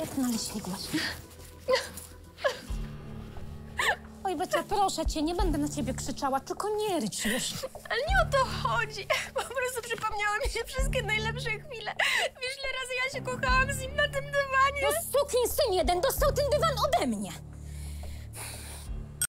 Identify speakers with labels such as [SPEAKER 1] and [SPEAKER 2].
[SPEAKER 1] Jak naleśligłaś. Oj, Becia, proszę cię, nie będę na ciebie krzyczała, tylko nie rycz już.
[SPEAKER 2] Ale nie o to chodzi. Po prostu przypomniały mi się wszystkie najlepsze chwile. Wiesz, ile razy ja się kochałam z nim na tym dywanie?
[SPEAKER 1] No sukinsyn jeden dostał ten dywan ode mnie.